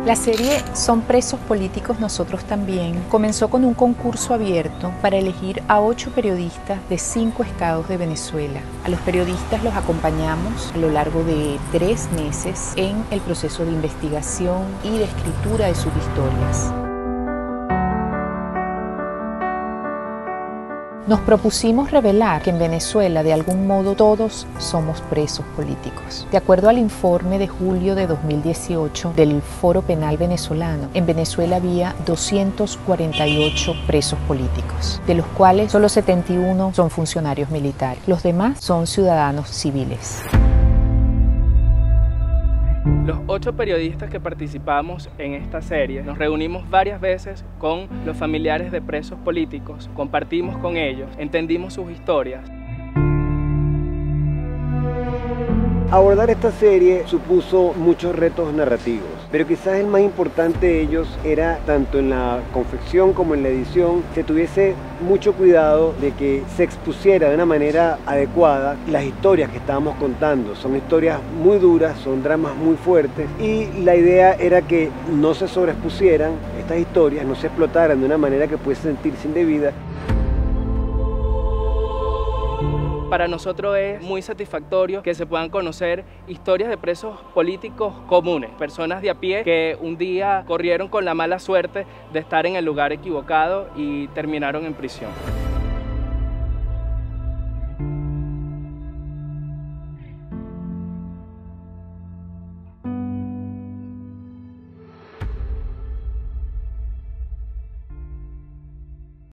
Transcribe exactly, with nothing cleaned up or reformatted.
La serie Son presos políticos nosotros también comenzó con un concurso abierto para elegir a ocho periodistas de cinco estados de Venezuela. A los periodistas los acompañamos a lo largo de tres meses en el proceso de investigación y de escritura de sus historias. Nos propusimos revelar que en Venezuela, de algún modo, todos somos presos políticos. De acuerdo al informe de julio de dos mil dieciocho del Foro Penal Venezolano, en Venezuela había doscientos cuarenta y ocho presos políticos, de los cuales solo setenta y uno son funcionarios militares. Los demás son ciudadanos civiles. Los ocho periodistas que participamos en esta serie nos reunimos varias veces con los familiares de presos políticos, compartimos con ellos, entendimos sus historias. Abordar esta serie supuso muchos retos narrativos, pero quizás el más importante de ellos era, tanto en la confección como en la edición, que tuviese mucho cuidado de que se expusiera de una manera adecuada las historias que estábamos contando. Son historias muy duras, son dramas muy fuertes, y la idea era que no se sobreexpusieran estas historias, no se explotaran de una manera que pudiese sentirse indebida. Para nosotros es muy satisfactorio que se puedan conocer historias de presos políticos comunes, personas de a pie que un día corrieron con la mala suerte de estar en el lugar equivocado y terminaron en prisión.